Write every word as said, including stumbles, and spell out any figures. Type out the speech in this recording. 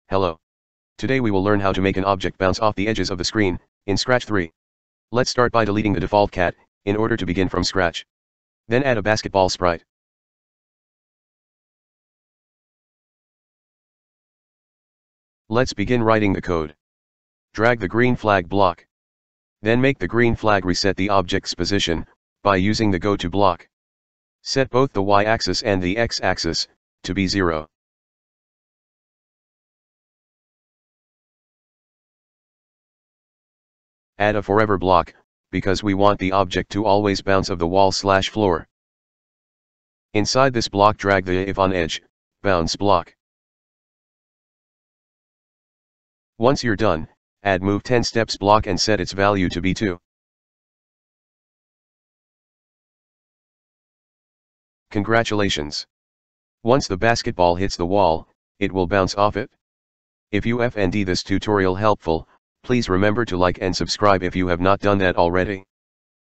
Hello. Today we will learn how to make an object bounce off the edges of the screen, in Scratch three. Let's start by deleting the default cat, in order to begin from scratch. Then add a basketball sprite. Let's begin writing the code. Drag the green flag block. Then make the green flag reset the object's position, by using the Go To block. Set both the y-axis and the x-axis, to be zero. Add a forever block, because we want the object to always bounce off the wall slash floor. Inside this block drag the if on edge, bounce block. Once you're done, add move ten steps block and set its value to be two. Congratulations! Once the basketball hits the wall, it will bounce off it. If you find this tutorial helpful, please remember to like and subscribe if you have not done that already.